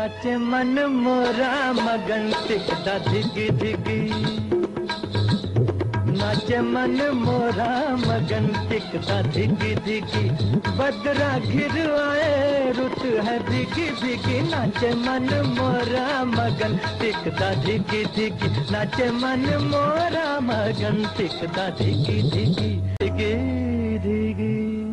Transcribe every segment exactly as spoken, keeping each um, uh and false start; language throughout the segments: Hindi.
नाचे मन मोरा मगन टिकदा धिगी धिगी, नाचे मन मोरा मगन टिकदा धिगी धिगी, बदरा घिर आए रुत है भिगी भिगी, नाचे मन मोरा मगन टिकदा धिगी धिगी, नाचे मन मोरा मगन टिकदा धिगी धिगी धिगी धिगी।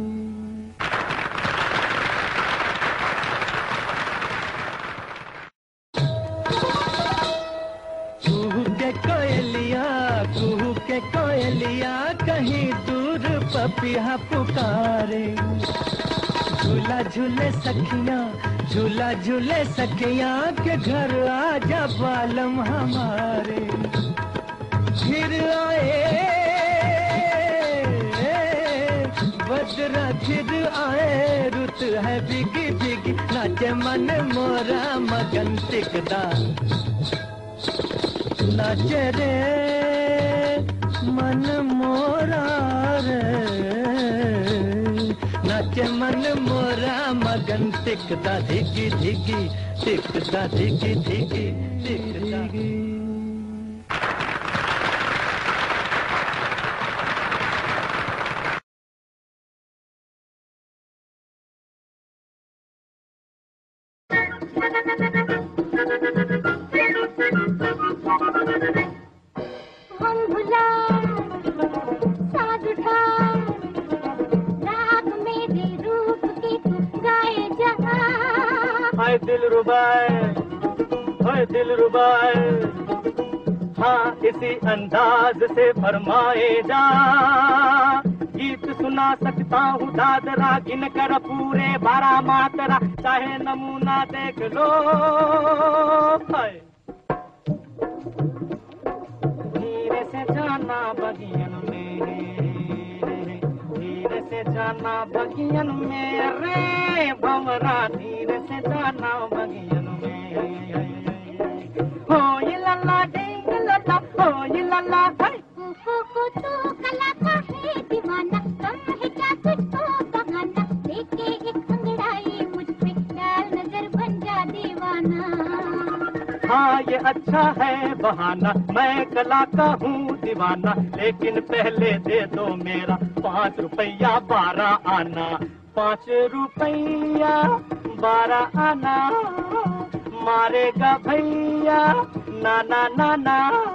कुहू के कोयलिया कुहू के कोयलिया कहीं दूर पपिया पुकारे, झूला झूले सखियां झूला झूले सखियां के घर आजा बालम हमारे, फिर आए बदरा फिर आए रुत है बिगी बिगी, नाचे मन मोरा मगन टिकदा, नाचे रे मन मोरा रे, नाचे मन मोरा मगन टिकदा धिगी धिगी, टिकदा धिगी धिगी टिकदा धिगी। दिल रुबाए ओए दिल रुबाए, हाँ इसी अंदाज से फरमाए जा, गीत सुना सकता हूँ दादरा गिन कर पूरे बारह मात्रा, चाहे नमूना देख लो। धीरे से जाना बगियन में, धीरे से जाना बगियन में रे भंवरा, धीरे से जाना बगियन में, हो ये लल्ला डेंग लल्ला, हो ये लल्ला को को तो कला का है दीवाना, कम है क्या तुझको बगाना, देखे एक अंगड़ाई मुझ पे डाल नजर बन जा दीवाना। हाँ ये अच्छा है बहाना, मैं कला का हूँ दीवाना, लेकिन पहले दे दो मेरा पाँच रुपया बारह आना, पाँच रुपया बारह आना, मारेगा भैया नाना नाना।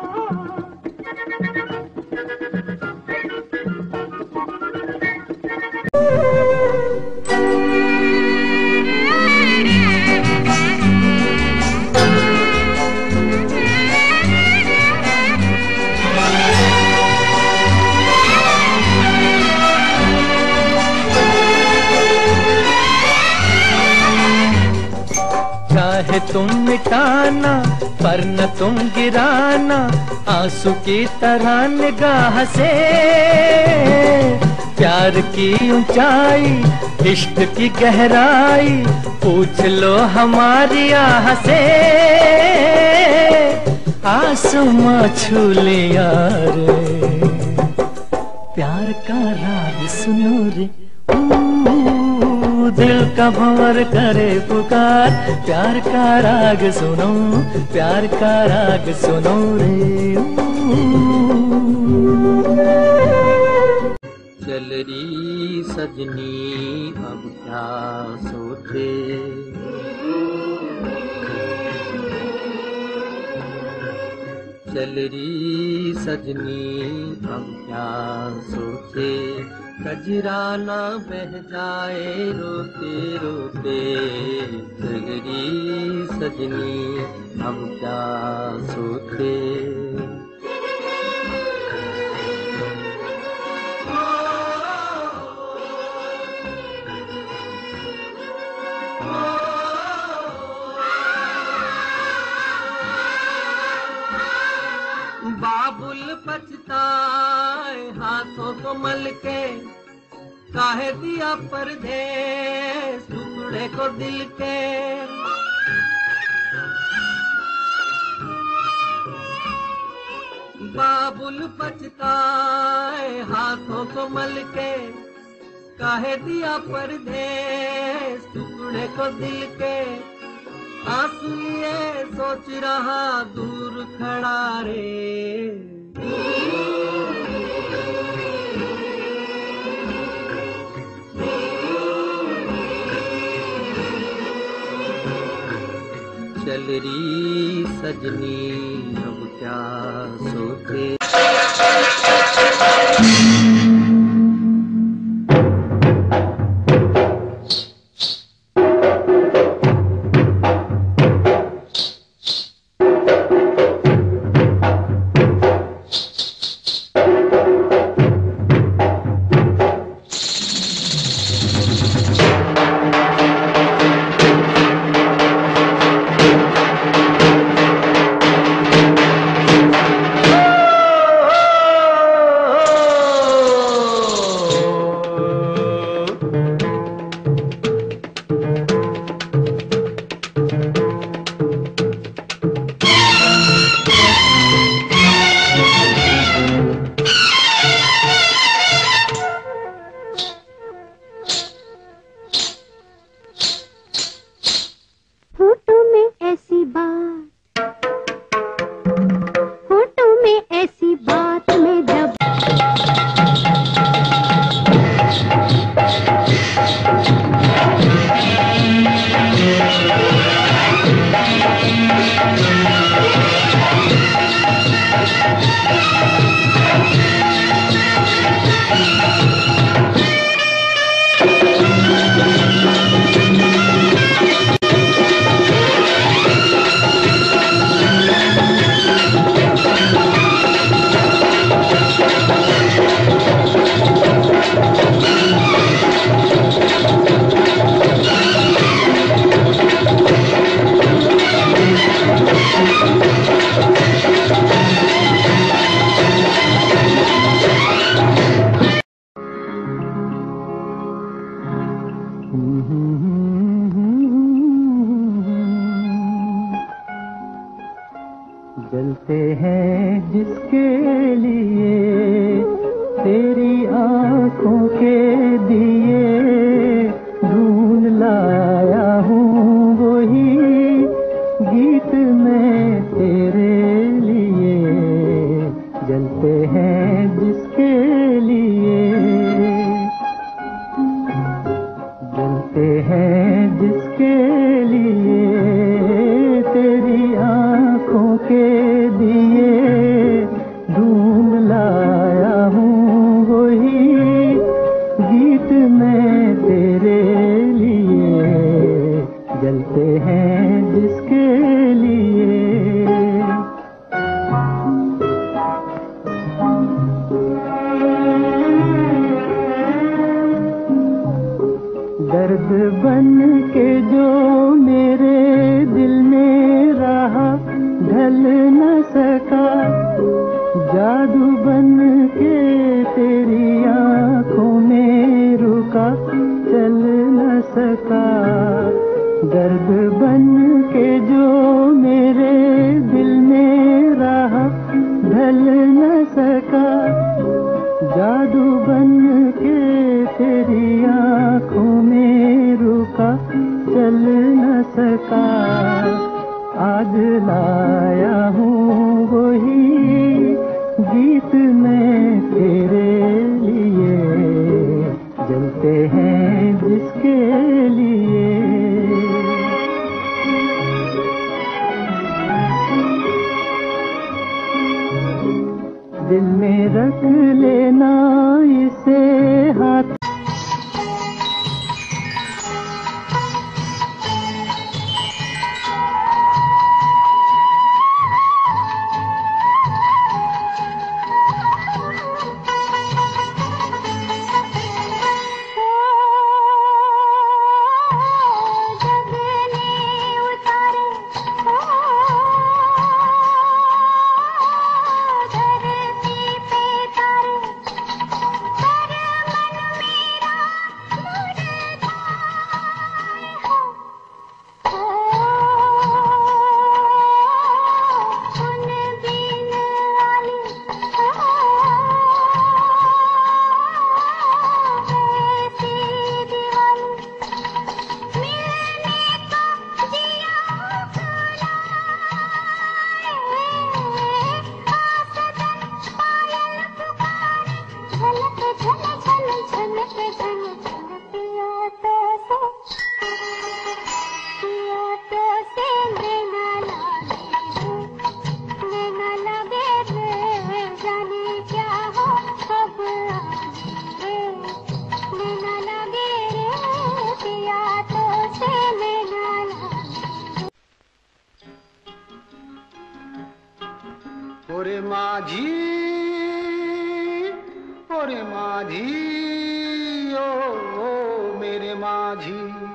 चाहे तुम मिटाना पर न तुम गिराना, आंसू की तरह निगाह से, प्यार की ऊंचाई इश्क की गहराई पूछ लो हमारी आह से, आसमां छू लिया रे, प्यार का राग सुनो रे, दिल का भंवर करे पुकार, प्यार का राग सुनो, प्यार का राग सुनो रे। चल री सजनी अब क्या सोचे, चल री सजनी अब क्या सोचे, कजरा ना बह जाए रोते रोते, सगरी सजनी हम क्या सोते। बाबुल पछताए हाथों को मल के, काहे दिया परदेस टुकड़े को दिल के, बाबुल पछताए हाथों को मल के, काहे दिया परदेस टुकड़े को दिल के, आंसू ये सोच रहा दूर खड़ा रे, चल री सजनी अब क्या सोचे। जलते हैं जिसके लिए तेरी आंखों के दिए, ढूंढ लाया हूँ वही गीत मैं तेरे लिए। जलते हैं जिसके लिए, जलते हैं जिसके लिए तेरी आंखों के दिए, ढूंढ लाया हूँ वही गीत मैं तेरे लिए। जलते हैं जिसके लिए, दर्द बन के जो मेरे दिल में रहा ढल न सका, जादू बन के तेरी आंखों में रुका चल न सका। दर्द बन के जो मेरे दिल में रहा ढल न सका, जादू बन के तेरी आंखों में रुका चल न सका। आज लाया हूँ वही गीत मैं तेरे लिए। जलते हैं जिसके लिए, दिल में रख लेना इसे हाथ। धरती पे तारे माझी ओरे माझी ओ, ओ मेरे माझी,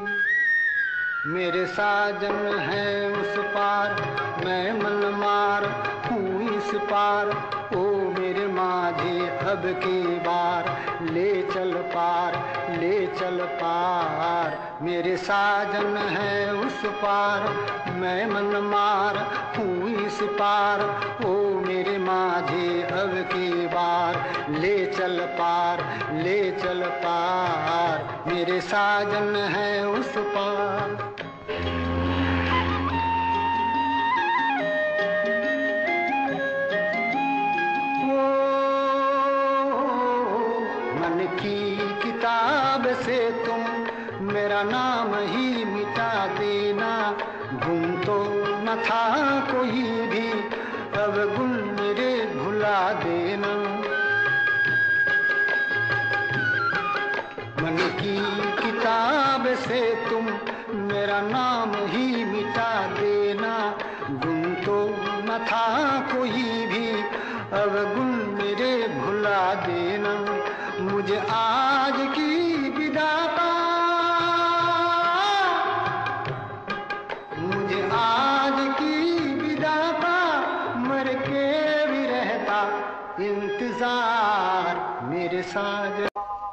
मेरे साजन है उस पार, मैं मन मार हूँ इस पार। ओ मेरे माझी अब की बार ले चल पार, ले चल पार। मेरे साजन है उस पार, मैं मन मार हूँ इस पार। ओ मेरे माझी अब की बार ले चल पार, ले चल पार। मेरे साजन है उस पार। मन की किताब से तुम मेरा नाम ही मिटा देना, गुम तो न था कोई भी, अब गुल मेरे भुला देना। मन की किताब से तुम मेरा नाम ही मिटा देना, गुम तो न था कोई भी, अब गुल मेरे भुला देना। मुझे आज की विदा का, मुझे आज की विदा का मर के भी रहता इंतजार मेरे साजन।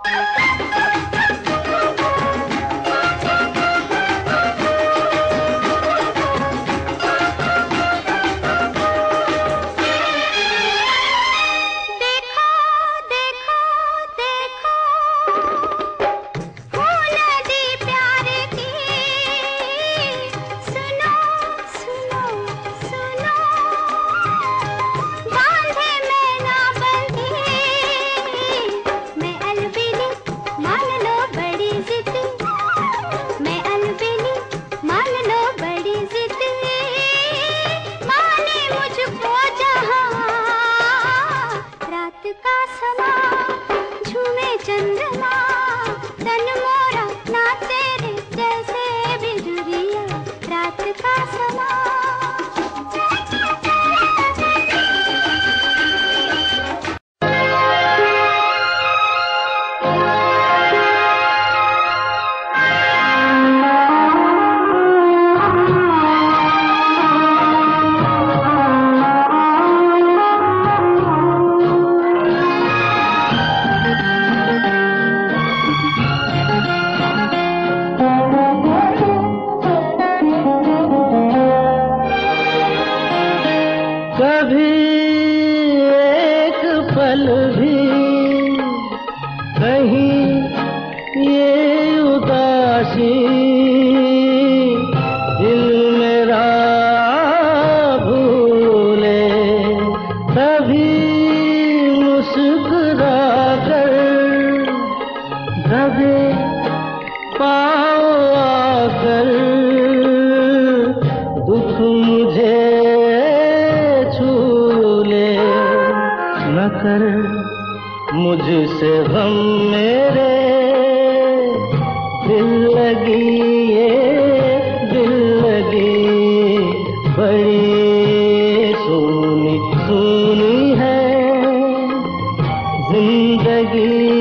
मुझसे हम मेरे दिल लगी, ये दिल लगी बड़ी सोनी सोनी है जिंदगी।